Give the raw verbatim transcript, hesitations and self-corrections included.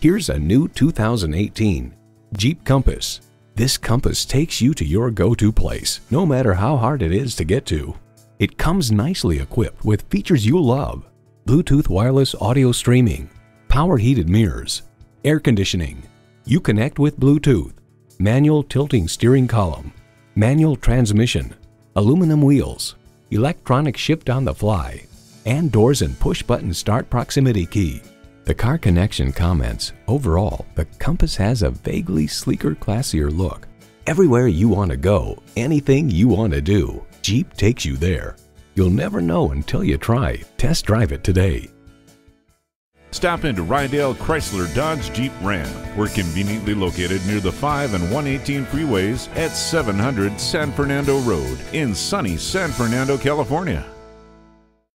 Here's a new two thousand eighteen Jeep Compass. This Compass takes you to your go-to place, no matter how hard it is to get to. It comes nicely equipped with features you love: Bluetooth wireless audio streaming, power heated mirrors, air conditioning. You connect with Bluetooth, manual tilting steering column, manual transmission, aluminum wheels, electronic shift on the fly, and doors and push-button start proximity key. The Car Connection comments, overall, the Compass has a vaguely sleeker, classier look. Everywhere you want to go, anything you want to do, Jeep takes you there. You'll never know until you try. Test drive it today. Stop into Rydell Chrysler Dodge Jeep Ram. We're conveniently located near the five and one eighteen freeways at seven hundred San Fernando Road in sunny San Fernando, California.